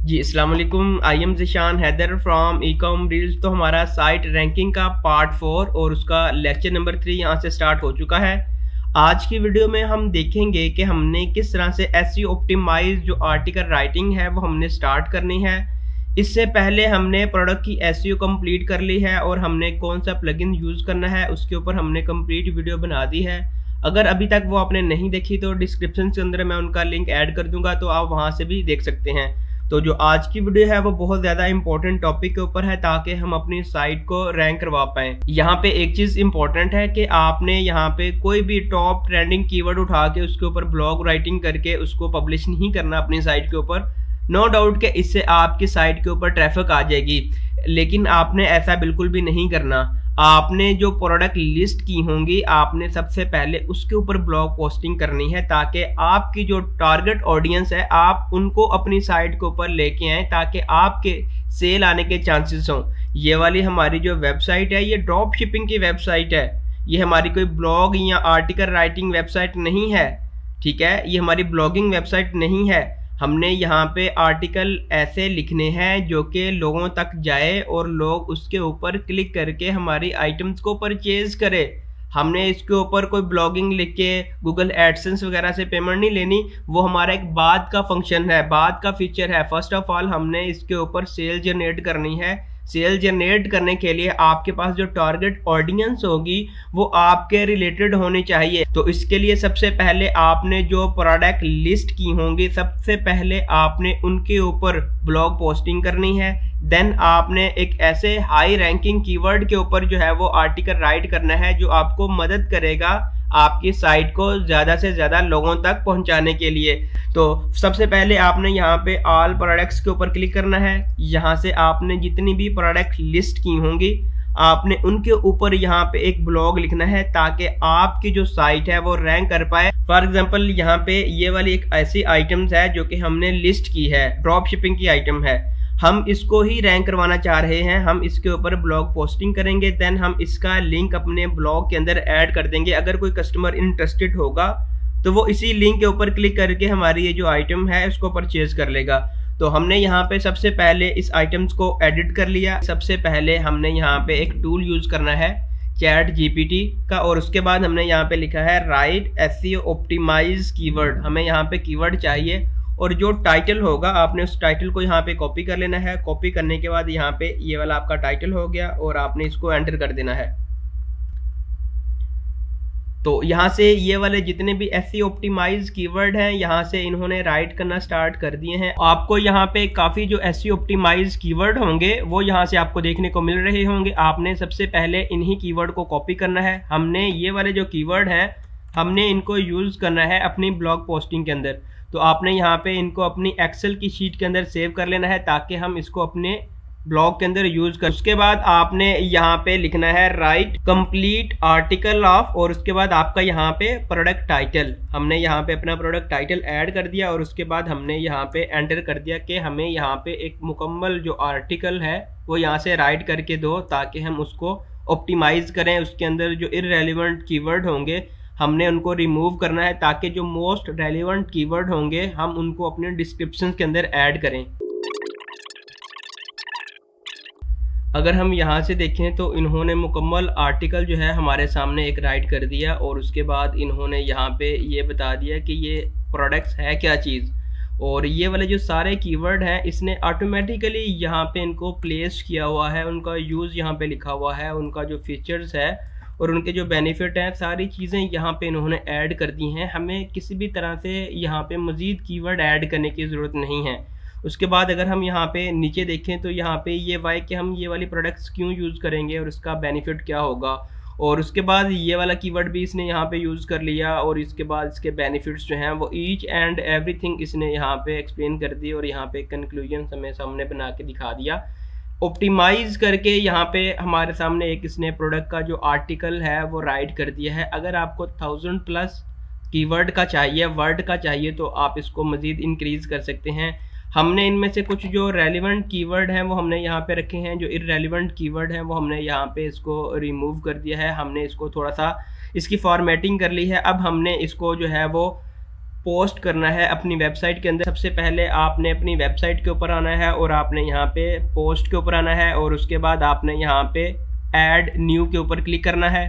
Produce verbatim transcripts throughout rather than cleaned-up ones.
जी अस्सलाम वालेकुम। I am Zeeshan Haider from ecom reels. तो हमारा साइट रैंकिंग का पार्ट फोर और उसका लेक्चर नंबर थ्री यहाँ से स्टार्ट हो चुका है। आज की वीडियो में हम देखेंगे कि हमने किस तरह से एसईओ ऑप्टिमाइज जो आर्टिकल राइटिंग है वो हमने स्टार्ट करनी है। इससे पहले हमने प्रोडक्ट की एसईओ कंप्लीट कर ली है और हमने कौन सा प्लगइन यूज़ करना है उसके ऊपर हमने कंप्लीट वीडियो बना दी है। अगर अभी तक वो आपने नहीं देखी तो डिस्क्रिप्शन के अंदर मैं उनका लिंक ऐड कर दूंगा, तो आप वहां से भी देख सकते हैं। तो जो आज की वीडियो है वो बहुत ज़्यादा इंपॉर्टेंट टॉपिक के ऊपर है ताकि हम अपनी साइट को रैंक करवा पाएँ। यहाँ पे एक चीज़ इंपॉर्टेंट है कि आपने यहाँ पे कोई भी टॉप ट्रेंडिंग कीवर्ड उठा के उसके ऊपर ब्लॉग राइटिंग करके उसको पब्लिश नहीं करना अपनी साइट के ऊपर। नो डाउट कि इससे आपकी साइट के ऊपर ट्रैफिक आ जाएगी, लेकिन आपने ऐसा बिल्कुल भी नहीं करना। आपने जो प्रोडक्ट लिस्ट की होंगी आपने सबसे पहले उसके ऊपर ब्लॉग पोस्टिंग करनी है ताकि आपकी जो टारगेट ऑडियंस है आप उनको अपनी साइट के ऊपर लेके आए ताकि आपके सेल आने के चांसेस हों। ये वाली हमारी जो वेबसाइट है ये ड्रॉप शिपिंग की वेबसाइट है, ये हमारी कोई ब्लॉग या आर्टिकल राइटिंग वेबसाइट नहीं है। ठीक है, ये हमारी ब्लॉगिंग वेबसाइट नहीं है। हमने यहाँ पे आर्टिकल ऐसे लिखने हैं जो कि लोगों तक जाए और लोग उसके ऊपर क्लिक करके हमारी आइटम्स को परचेज करें। हमने इसके ऊपर कोई ब्लॉगिंग लिख के गूगल एडसेंस वगैरह से पेमेंट नहीं लेनी, वो हमारा एक बाद का फंक्शन है, बाद का फीचर है। फर्स्ट ऑफ ऑल हमने इसके ऊपर सेल जनरेट करनी है। सेल जनरेट करने के लिए आपके पास जो टारगेट ऑडियंस होगी वो आपके रिलेटेड होनी चाहिए। तो इसके लिए सबसे पहले आपने जो प्रोडक्ट लिस्ट की होंगी सबसे पहले आपने उनके ऊपर ब्लॉग पोस्टिंग करनी है। देन आपने एक ऐसे हाई रैंकिंग कीवर्ड के ऊपर जो है वो आर्टिकल राइट करना है जो आपको मदद करेगा आपकी साइट को ज़्यादा से ज़्यादा लोगों तक पहुंचाने के लिए। तो सबसे पहले आपने यहाँ पे ऑल प्रोडक्ट्स के ऊपर क्लिक करना है। यहाँ से आपने जितनी भी प्रोडक्ट लिस्ट की होंगी आपने उनके ऊपर यहाँ पे एक ब्लॉग लिखना है ताकि आपकी जो साइट है वो रैंक कर पाए। फॉर एग्जांपल यहाँ पे ये वाली एक ऐसी आइटम्स है जो कि हमने लिस्ट की है, ड्रॉप शिपिंग की आइटम है, हम इसको ही रैंक करवाना चाह रहे हैं। हम इसके ऊपर ब्लॉग पोस्टिंग करेंगे, देन हम इसका लिंक अपने ब्लॉग के अंदर ऐड कर देंगे। अगर कोई कस्टमर इंटरेस्टेड होगा तो वो इसी लिंक के ऊपर क्लिक करके हमारी ये जो आइटम है उसको परचेज कर लेगा। तो हमने यहाँ पे सबसे पहले इस आइटम्स को एडिट कर लिया। सबसे पहले हमने यहाँ पे एक टूल यूज करना है चैट जीपीटी का, और उसके बाद हमने यहाँ पे लिखा है राइट एसईओ ऑप्टिमाइज कीवर्ड। हमें यहाँ पे कीवर्ड चाहिए और जो टाइटल होगा आपने उस टाइटल को यहाँ पे कॉपी कर लेना है। कॉपी करने के बाद यहाँ पे ये वाला आपका टाइटल हो गया और आपने इसको एंटर कर देना है। तो यहाँ से ये वाले जितने भी एसईओ ऑप्टिमाइज कीवर्ड हैं यहाँ से इन्होंने राइट करना स्टार्ट कर दिए हैं। आपको यहाँ पे काफ़ी जो एसईओ ऑप्टिमाइज कीवर्ड होंगे वो यहाँ से आपको देखने को मिल रहे होंगे। आपने सबसे पहले इन्हीं कीवर्ड को कॉपी करना है। हमने ये वाले जो कीवर्ड हैं हमने इनको यूज़ करना है अपनी ब्लॉग पोस्टिंग के अंदर। तो आपने यहाँ पे इनको अपनी एक्सेल की शीट के अंदर सेव कर लेना है ताकि हम इसको अपने ब्लॉग के अंदर यूज कर। उसके बाद आपने यहाँ पे लिखना है राइट कंप्लीट आर्टिकल ऑफ, और उसके बाद आपका यहाँ पे प्रोडक्ट टाइटल। हमने यहाँ पे अपना प्रोडक्ट टाइटल ऐड कर दिया और उसके बाद हमने यहाँ पे एंटर कर दिया कि हमें यहाँ पे एक मुकम्मल जो आर्टिकल है वो यहाँ से राइट करके दो ताकि हम उसको ऑप्टिमाइज करें। उसके अंदर जो इररेलेवेंट कीवर्ड होंगे हमने उनको रिमूव करना है ताकि जो मोस्ट रेलेवेंट कीवर्ड होंगे हम उनको अपने डिस्क्रिप्शन के अंदर ऐड करें। अगर हम यहाँ से देखें तो इन्होंने मुकम्मल आर्टिकल जो है हमारे सामने एक राइट कर दिया और उसके बाद इन्होंने यहाँ पे ये बता दिया कि ये प्रोडक्ट्स है क्या चीज़, और ये वाले जो सारे कीवर्ड हैं इसने ऑटोमेटिकली यहाँ पे इनको प्लेस किया हुआ है, उनका यूज़ यहाँ पे लिखा हुआ है, उनका जो फीचर्स है और उनके जो बेनिफिट हैं सारी चीज़ें यहाँ पे इन्होंने ऐड कर दी हैं। हमें किसी भी तरह से यहाँ पे मज़ीद कीवर्ड ऐड करने की ज़रूरत नहीं है। उसके बाद अगर हम यहाँ पे नीचे देखें तो यहाँ पे ये वाई कि हम ये वाली प्रोडक्ट्स क्यों यूज़ करेंगे और इसका बेनिफिट क्या होगा, और उसके बाद ये वाला कीवर्ड भी इसने यहाँ पे यूज़ कर लिया और इसके बाद इसके बेनिफिट्स जो हैं वो ईच एंड एवरीथिंग इसने यहाँ पे एक्सप्लेन कर दी और यहाँ पे कंक्लूजन हमें सामने बना के दिखा दिया। ऑप्टिमाइज करके यहाँ पे हमारे सामने एक इसने प्रोडक्ट का जो आर्टिकल है वो राइट कर दिया है। अगर आपको थाउजेंड प्लस कीवर्ड का चाहिए, वर्ड का चाहिए, तो आप इसको मज़ीद इंक्रीज़ कर सकते हैं। हमने इनमें से कुछ जो रेलिवेंट कीवर्ड हैं वो हमने यहाँ पे रखे हैं, जो इररेलेवेंट कीवर्ड हैं वो हमने यहाँ पे इसको रिमूव कर दिया है। हमने इसको थोड़ा सा इसकी फॉर्मेटिंग कर ली है। अब हमने इसको जो है वो पोस्ट करना है अपनी वेबसाइट के अंदर, सबसे पहले आपने अपनी वेबसाइट के ऊपर आना है और आपने यहाँ पे पोस्ट के ऊपर आना है और उसके बाद आपने यहाँ पे ऐड न्यू के ऊपर क्लिक करना है।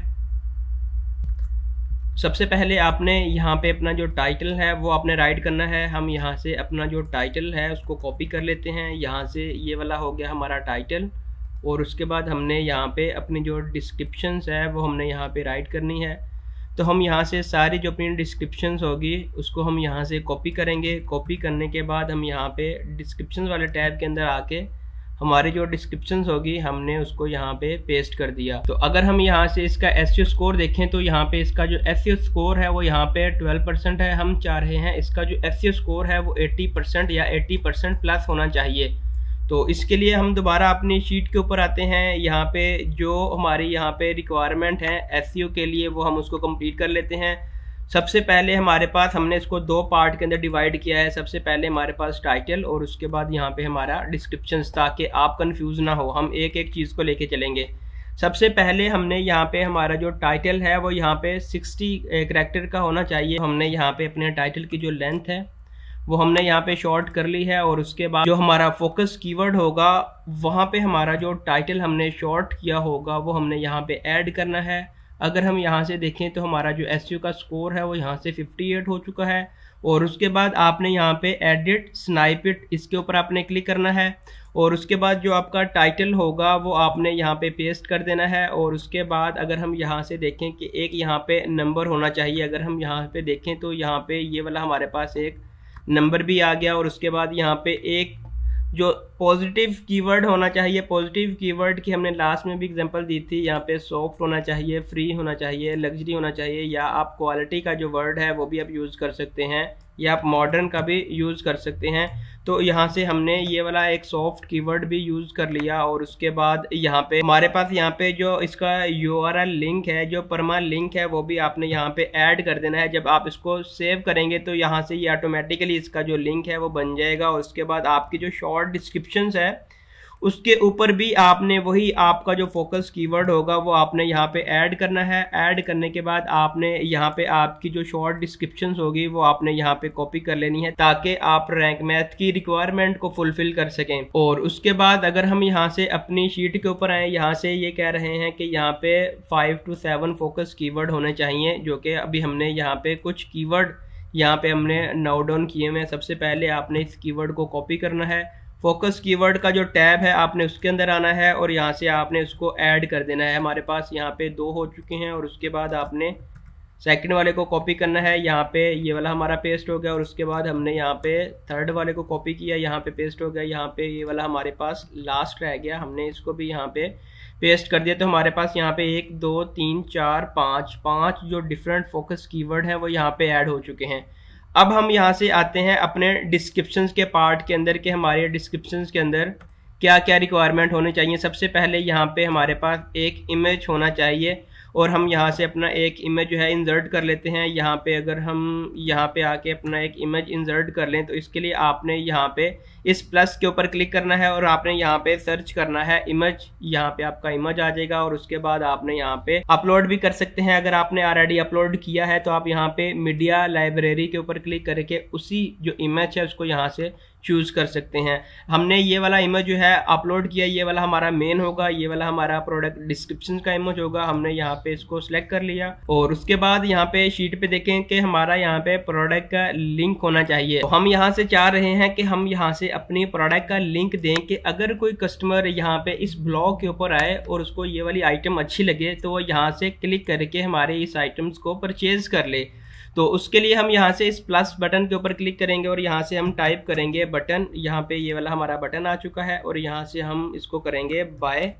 सबसे पहले आपने यहाँ पे अपना जो टाइटल है वो आपने राइट करना है। हम यहाँ से अपना जो टाइटल है उसको कॉपी कर लेते हैं। यहाँ से ये वाला हो गया हमारा टाइटल और उसके बाद हमने यहाँ पे अपनी जो डिस्क्रिप्शंस है वो हमने यहाँ पे राइट करनी है। तो हम यहाँ से सारी जो अपनी डिस्क्रिप्शंस होगी उसको हम यहाँ से कॉपी करेंगे। कॉपी करने के बाद हम यहाँ पे डिस्क्रिप्शंस वाले टैब के अंदर आके हमारी जो डिस्क्रिप्शंस होगी हमने उसको यहाँ पे पेस्ट कर दिया। तो अगर हम यहाँ से इसका एसईओ स्कोर देखें तो यहाँ पे इसका जो एसईओ स्कोर है वो यहाँ पे ट्वेल्व परसेंट है। हम चाह रहे हैं इसका जो एसईओ स्कोर है वो एटी परसेंट या एटी परसेंट प्लस होना चाहिए। तो इसके लिए हम दोबारा अपनी शीट के ऊपर आते हैं। यहाँ पे जो हमारी यहाँ पे रिक्वायरमेंट है एसईओ के लिए वो हम उसको कंप्लीट कर लेते हैं। सबसे पहले हमारे पास हमने इसको दो पार्ट के अंदर डिवाइड किया है। सबसे पहले हमारे पास टाइटल और उसके बाद यहाँ पे हमारा डिस्क्रिप्शंस, ताकि आप कंफ्यूज ना हो। हम एक एक चीज़ को लेके चलेंगे। सबसे पहले हमने यहाँ पे हमारा जो टाइटल है वो यहाँ पे सिक्सटी कैरेक्टर का होना चाहिए। हमने यहाँ पे अपने टाइटल की जो लेंथ है वो हमने यहाँ पे शॉर्ट कर ली है और उसके बाद जो हमारा फोकस कीवर्ड होगा वहाँ पे हमारा जो टाइटल हमने शॉर्ट किया होगा वो हमने यहाँ पे ऐड करना है। अगर हम यहाँ से देखें तो हमारा जो एसईओ का स्कोर है वो यहाँ से अट्ठावन हो चुका है और उसके बाद आपने यहाँ पे एडिट स्नाइपेट इसके ऊपर आपने क्लिक करना है और उसके बाद जो आपका टाइटल होगा वो आपने यहाँ पे पेस्ट कर देना है। और उसके बाद अगर हम यहाँ से देखें कि एक यहाँ पे नंबर होना चाहिए। अगर हम यहाँ पे देखें तो यहाँ पे ये वाला हमारे पास एक नंबर भी आ गया और उसके बाद यहाँ पे एक जो पॉजिटिव कीवर्ड होना चाहिए। पॉजिटिव कीवर्ड की हमने लास्ट में भी एग्जांपल दी थी। यहाँ पे सॉफ्ट होना चाहिए, फ्री होना चाहिए, लग्जरी होना चाहिए, या आप क्वालिटी का जो वर्ड है वो भी आप यूज़ कर सकते हैं, या आप मॉडर्न का भी यूज़ कर सकते हैं। तो यहाँ से हमने ये वाला एक सॉफ्ट कीवर्ड भी यूज़ कर लिया और उसके बाद यहाँ पे हमारे पास यहाँ पे जो इसका यूआरएल लिंक है, जो परमा लिंक है, वो भी आपने यहाँ पे ऐड कर देना है। जब आप इसको सेव करेंगे तो यहाँ से ये ऑटोमेटिकली इसका जो लिंक है वो बन जाएगा और उसके बाद आपकी जो शॉर्ट डिस्क्रिप्शंस है उसके ऊपर भी आपने वही आपका जो फोकस कीवर्ड होगा वो आपने यहाँ पे ऐड करना है। ऐड करने के बाद आपने यहाँ पे आपकी जो शॉर्ट डिस्क्रिप्शंस होगी वो आपने यहाँ पे कॉपी कर लेनी है ताकि आप रैंक मैथ की रिक्वायरमेंट को फुलफिल कर सकें। और उसके बाद अगर हम यहाँ से अपनी शीट के ऊपर आए, यहाँ से ये कह रहे हैं कि यहाँ पे five to seven focus keyword होने चाहिए, जो कि अभी हमने यहाँ पे कुछ कीवर्ड यहाँ पे हमने नोट डाउन किए हुए हैं। सबसे पहले आपने इस कीवर्ड को कॉपी करना है। फोकस कीवर्ड का जो टैब है आपने उसके अंदर आना है और यहाँ से आपने उसको ऐड कर देना है। हमारे पास यहाँ पे दो हो चुके हैं और उसके बाद आपने सेकंड वाले को कॉपी करना है। यहाँ पे ये वाला हमारा पेस्ट हो गया और उसके बाद हमने यहाँ पे थर्ड वाले को कॉपी किया, यहाँ पे पेस्ट हो गया। यहाँ पे ये वाला हमारे पास लास्ट रह गया, हमने इसको भी यहाँ पे पेस्ट कर दिया। तो हमारे पास यहाँ पे एक दो तीन चार पाँच पाँच जो डिफरेंट फोकस कीवर्ड हैं वो यहाँ पे ऐड हो चुके हैं। अब हम यहाँ से आते हैं अपने डिस्क्रिप्शंस के पार्ट के अंदर कि हमारे डिस्क्रिप्शंस के अंदर क्या क्या रिक्वायरमेंट होने चाहिए। सबसे पहले यहाँ पे हमारे पास एक इमेज होना चाहिए और हम यहाँ से अपना एक इमेज जो है इंसर्ट कर लेते हैं। यहाँ पे अगर हम यहाँ पे आके अपना एक इमेज इंसर्ट कर लें तो इसके लिए आपने यहाँ पे इस प्लस के ऊपर क्लिक करना है और आपने यहाँ पे सर्च करना है इमेज। यहाँ पे आपका इमेज आ जाएगा और उसके बाद आपने यहाँ पे अपलोड भी कर सकते हैं। अगर आपने ऑलरेडी अपलोड किया है तो आप यहाँ पे मीडिया लाइब्रेरी के ऊपर क्लिक करके उसी जो इमेज है उसको यहाँ से चूज कर सकते हैं। हमने ये वाला इमेज जो है अपलोड किया, ये वाला हमारा मेन होगा, ये वाला हमारा प्रोडक्ट डिस्क्रिप्शन का इमेज होगा। हमने यहाँ पे इसको सिलेक्ट कर लिया और उसके बाद यहाँ पे शीट पे देखें कि हमारा यहाँ पे प्रोडक्ट का लिंक होना चाहिए। तो हम यहाँ से चाह रहे हैं कि हम यहाँ से अपनी प्रोडक्ट का लिंक दें कि अगर कोई कस्टमर यहाँ पे इस ब्लॉग के ऊपर आए और उसको ये वाली आइटम अच्छी लगे तो वो यहाँ से क्लिक करके हमारे इस आइटम्स को परचेज कर ले। तो उसके लिए हम यहाँ से इस प्लस बटन के ऊपर क्लिक करेंगे और यहाँ से हम टाइप करेंगे बटन। यहाँ पे ये वाला हमारा बटन आ चुका है और यहाँ से हम इसको करेंगे बाय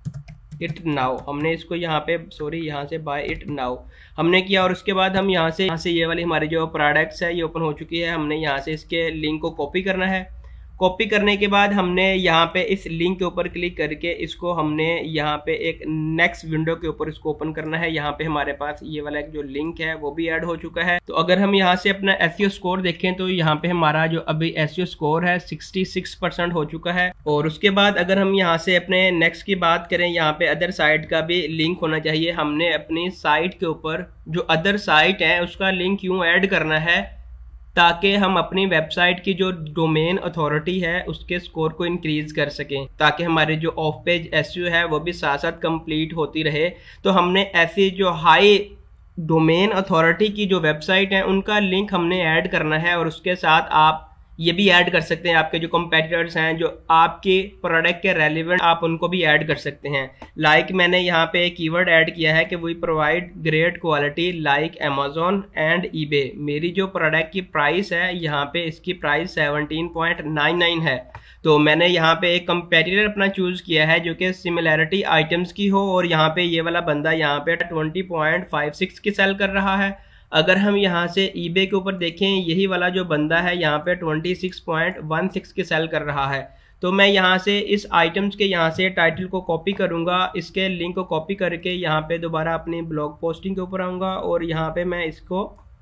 इट नाउ। हमने इसको यहाँ पे सॉरी यहाँ से बाय इट नाउ हमने किया और उसके बाद हम यहाँ से यहाँ से ये वाली हमारी जो प्रोडक्ट्स है ये ओपन हो चुकी है। हमने यहाँ से इसके लिंक को कॉपी करना है। कॉपी करने के बाद हमने यहाँ पे इस लिंक के ऊपर क्लिक करके इसको हमने यहाँ पे एक नेक्स्ट विंडो के ऊपर इसको ओपन करना है। यहाँ पे हमारे पास ये वाला एक जो लिंक है वो भी ऐड हो चुका है। तो अगर हम यहाँ से अपना एसईओ स्कोर देखें तो यहाँ पे हमारा जो अभी एसईओ स्कोर है छियासठ परसेंट हो चुका है। और उसके बाद अगर हम यहाँ से अपने नेक्स्ट की बात करें, यहाँ पे अदर साइट का भी लिंक होना चाहिए। हमने अपनी साइट के ऊपर जो अदर साइट है उसका लिंक यूँ ऐड करना है। ताकि हम अपनी वेबसाइट की जो डोमेन अथॉरिटी है उसके स्कोर को इंक्रीज कर सकें, ताकि हमारे जो ऑफ पेज एसईओ है वो भी साथ साथ कंप्लीट होती रहे। तो हमने ऐसी जो हाई डोमेन अथॉरिटी की जो वेबसाइट है उनका लिंक हमने ऐड करना है, और उसके साथ आप ये भी ऐड कर सकते हैं आपके जो कंपेटिटर्स हैं जो आपके प्रोडक्ट के रेलिवेंट, आप उनको भी ऐड कर सकते हैं। लाइक like मैंने यहाँ पे एक कीवर्ड ऐड किया है कि we provide great quality like Amazon and eBay. मेरी जो प्रोडक्ट की प्राइस है यहाँ पे इसकी price seventeen point nine nine है, तो मैंने यहाँ पे एक कंपेटिटर अपना चूज किया है जो कि सिमिलैरिटी आइटम्स की हो, और यहाँ पे ये वाला बंदा यहाँ पे ट्वेंटी पॉइंट फाइव सिक्स की सेल कर रहा है। अगर हम यहाँ से ईबे के ऊपर देखें, यही वाला जो बंदा है यहाँ पे twenty six point one six की सेल कर रहा है। तो मैं यहाँ से इस आइटम्स के यहाँ से टाइटल को कॉपी करूँगा, इसके लिंक को कॉपी करके यहाँ पे दोबारा अपनी ब्लॉग पोस्टिंग के ऊपर आऊँगा और यहाँ पे मैं इसको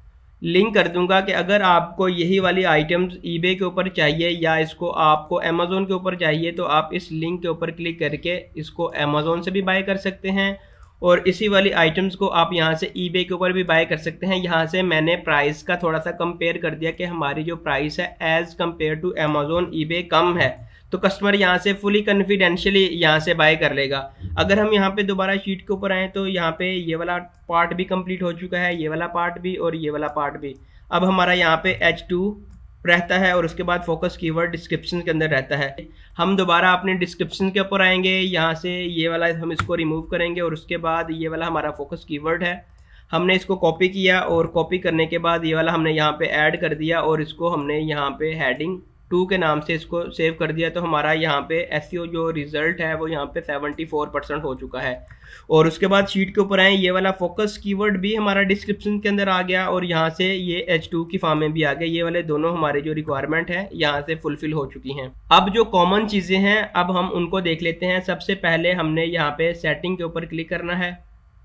लिंक कर दूंगा कि अगर आपको यही वाली आइटम्स ईबे के ऊपर चाहिए या इसको आपको अमेजोन के ऊपर चाहिए तो आप इस लिंक के ऊपर क्लिक करके इसको अमेजोन से भी बाय कर सकते हैं, और इसी वाली आइटम्स को आप यहाँ से ईबे के ऊपर भी बाय कर सकते हैं। यहाँ से मैंने प्राइस का थोड़ा सा कंपेयर कर दिया कि हमारी जो प्राइस है as compare to Amazon eBay कम है, तो कस्टमर यहाँ से फुली कॉन्फिडेंशियली यहाँ से बाय कर लेगा। अगर हम यहाँ पे दोबारा शीट के ऊपर आए तो यहाँ पे ये वाला पार्ट भी कंप्लीट हो चुका है, ये वाला पार्ट भी और ये वाला पार्ट भी। अब हमारा यहाँ पे एच टू रहता है और उसके बाद फोकस कीवर्ड डिस्क्रिप्शन के अंदर रहता है। हम दोबारा अपने डिस्क्रिप्शन के ऊपर आएंगे, यहाँ से ये वाला हम इसको रिमूव करेंगे और उसके बाद ये वाला हमारा फोकस कीवर्ड है, हमने इसको कॉपी किया और कॉपी करने के बाद ये वाला हमने यहाँ पे ऐड कर दिया और इसको हमने यहाँ पे हेडिंग टू के नाम से इसको सेव कर दिया। तो हमारा यहाँ पे एसईओ जो रिजल्ट है वो यहाँ पे सेवेंटी फोर परसेंट हो चुका है। और उसके बाद शीट के ऊपर आए, ये वाला फोकस कीवर्ड भी हमारा डिस्क्रिप्शन के अंदर आ गया और यहाँ से ये एच टू की फॉर्म में भी आ गया। ये वाले दोनों हमारे जो रिक्वायरमेंट है यहाँ से फुलफिल हो चुकी हैं। अब जो कॉमन चीजें हैं अब हम उनको देख लेते हैं। सबसे पहले हमने यहाँ पे सेटिंग के ऊपर क्लिक करना है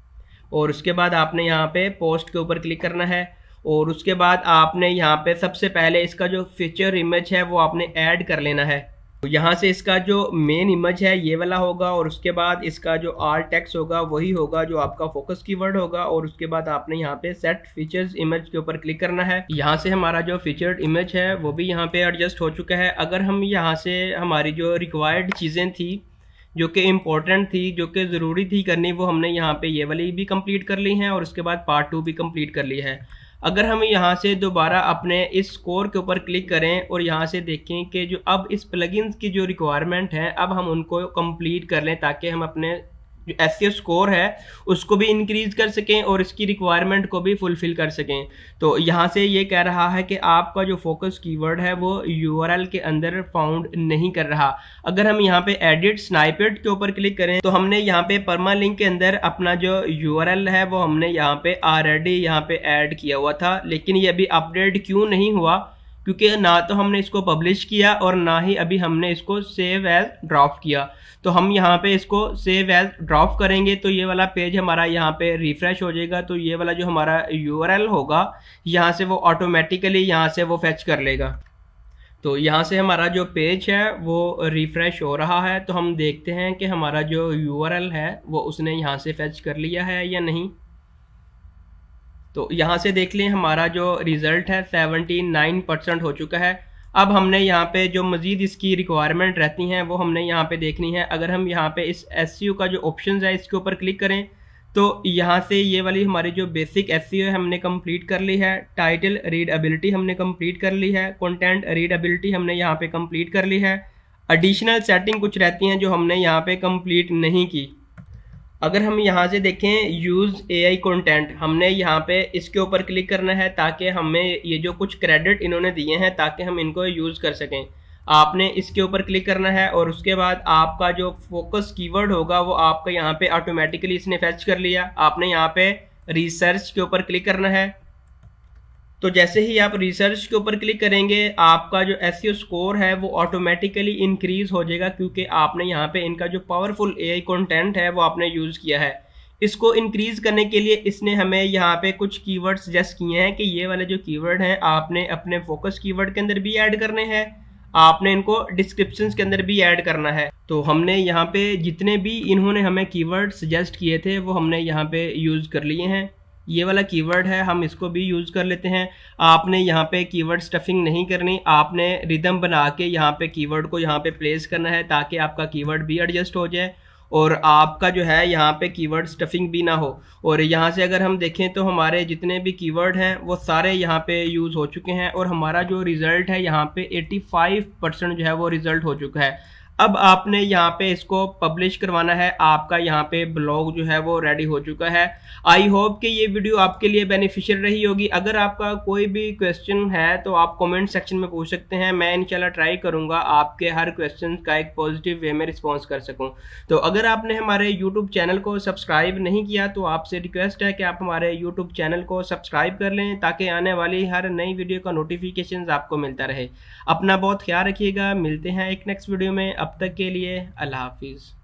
और उसके बाद आपने यहाँ पे पोस्ट के ऊपर क्लिक करना है और उसके बाद आपने यहाँ पे सबसे पहले इसका जो फीचर इमेज है वो आपने ऐड कर लेना है। यहाँ से इसका जो मेन इमेज है ये वाला होगा और उसके बाद इसका जो आल टेक्स्ट होगा वही होगा जो आपका फोकस कीवर्ड होगा। और उसके बाद आपने यहाँ पे सेट फीचर्स इमेज के ऊपर क्लिक करना है। यहाँ से हमारा जो फीचर्ड इमेज है वो भी यहाँ पे एडजस्ट हो चुका है। अगर हम यहाँ से हमारी जो रिक्वायर्ड चीज़ें थी जो कि इम्पोर्टेंट थी, जो कि ज़रूरी थी करनी, वो हमने यहाँ पे ये वाली भी कंप्लीट कर ली है और उसके बाद पार्ट टू भी कंप्लीट कर ली है। अगर हम यहाँ से दोबारा अपने इस स्कोर के ऊपर क्लिक करें और यहाँ से देखें कि जो अब इस प्लगइन्स की जो रिक्वायरमेंट है अब हम उनको कंप्लीट कर लें ताकि हम अपने जो एसईओ स्कोर है उसको भी इंक्रीज कर सकें और इसकी रिक्वायरमेंट को भी फुलफिल कर सकें। तो यहाँ से ये कह रहा है कि आपका जो फोकस कीवर्ड है वो यूआरएल के अंदर फाउंड नहीं कर रहा। अगर हम यहाँ पे एडिट स्नाइपेट के ऊपर क्लिक करें तो हमने यहाँ पे परमालिंक के अंदर अपना जो यूआरएल है वो हमने यहाँ पे ऑलरेडी यहाँ पे ऐड किया हुआ था, लेकिन ये अभी अपडेट क्यों नहीं हुआ, क्योंकि ना तो हमने इसको पब्लिश किया और ना ही अभी हमने इसको सेव एज ड्रॉप किया। तो हम यहाँ पे इसको सेव एज ड्रॉप करेंगे तो ये वाला पेज हमारा यहाँ पे रिफ्रेश हो जाएगा। तो ये वाला जो हमारा यूआरएल होगा यहाँ से वो ऑटोमेटिकली यहाँ से वो फेच कर लेगा। तो यहाँ से हमारा जो पेज है वो रिफ्रेश हो रहा है। तो हम देखते हैं कि हमारा जो यूआरएल है वो उसने यहाँ से फेच कर लिया है या नहीं। तो यहाँ से देख लें हमारा जो रिजल्ट है सेवेंटी नाइन परसेंट हो चुका है। अब हमने यहाँ पे जो मजीद इसकी रिक्वायरमेंट रहती हैं वो हमने यहाँ पे देखनी है। अगर हम यहाँ पे इस एसईओ का जो ऑप्शंस है इसके ऊपर क्लिक करें तो यहाँ से ये वाली हमारी जो बेसिक एसईओ है हमने कंप्लीट कर ली है, टाइटल रीडेबिलिटी हमने कंप्लीट कर ली है, कंटेंट रीडेबिलिटी हमने यहाँ पे कंप्लीट कर ली है। एडिशनल सेटिंग कुछ रहती हैं जो हमने यहाँ पे कंप्लीट नहीं की। अगर हम यहाँ से देखें यूज़ एआई कंटेंट, हमने यहाँ पे इसके ऊपर क्लिक करना है ताकि हमें ये जो कुछ क्रेडिट इन्होंने दिए हैं ताकि हम इनको यूज़ कर सकें। आपने इसके ऊपर क्लिक करना है और उसके बाद आपका जो फोकस कीवर्ड होगा वो आपका यहाँ पे ऑटोमेटिकली इसने फेच कर लिया। आपने यहाँ पे रिसर्च के ऊपर क्लिक करना है। तो जैसे ही आप रिसर्च के ऊपर क्लिक करेंगे आपका जो एसईओ स्कोर है वो ऑटोमेटिकली इंक्रीज हो जाएगा, क्योंकि आपने यहाँ पे इनका जो पावरफुल एआई कंटेंट है वो आपने यूज़ किया है। इसको इंक्रीज करने के लिए इसने हमें यहाँ पे कुछ कीवर्ड सजेस्ट किए हैं कि ये वाले जो कीवर्ड हैं आपने अपने फोकस कीवर्ड के अंदर भी ऐड करने हैं, आपने इनको डिस्क्रिप्शंस के अंदर भी ऐड करना है। तो हमने यहाँ पे जितने भी इन्होंने हमें कीवर्ड सजेस्ट किए थे वो हमने यहाँ पे यूज़ कर लिए हैं। ये वाला कीवर्ड है, हम इसको भी यूज़ कर लेते हैं। आपने यहाँ पे कीवर्ड स्टफिंग नहीं करनी, आपने रिदम बना के यहाँ पे कीवर्ड को यहाँ पे प्लेस करना है ताकि आपका कीवर्ड भी एडजस्ट हो जाए और आपका जो है यहाँ पे कीवर्ड स्टफिंग भी ना हो। और यहाँ से अगर हम देखें तो हमारे जितने भी कीवर्ड हैं वो सारे यहाँ पे यूज़ हो चुके हैं और हमारा जो रिज़ल्ट है यहाँ पे पचासी परसेंट जो है वो रिज़ल्ट हो चुका है। अब आपने यहाँ पे इसको पब्लिश करवाना है, आपका यहाँ पे ब्लॉग जो है वो रेडी हो चुका है। आई होप कि ये वीडियो आपके लिए बेनिफिशियल रही होगी। अगर आपका कोई भी क्वेश्चन है तो आप कमेंट सेक्शन में पूछ सकते हैं, मैं इंशाल्लाह ट्राई करूँगा आपके हर क्वेश्चन का एक पॉजिटिव वे में रिस्पॉन्स कर सकूँ। तो अगर आपने हमारे यूट्यूब चैनल को सब्सक्राइब नहीं किया तो आपसे रिक्वेस्ट है कि आप हमारे यूट्यूब चैनल को सब्सक्राइब कर लें ताकि आने वाली हर नई वीडियो का नोटिफिकेशन आपको मिलता रहे। अपना बहुत ख्याल रखिएगा, मिलते हैं एक नेक्स्ट वीडियो में। अब तक के लिए अल्लाह हाफिज़।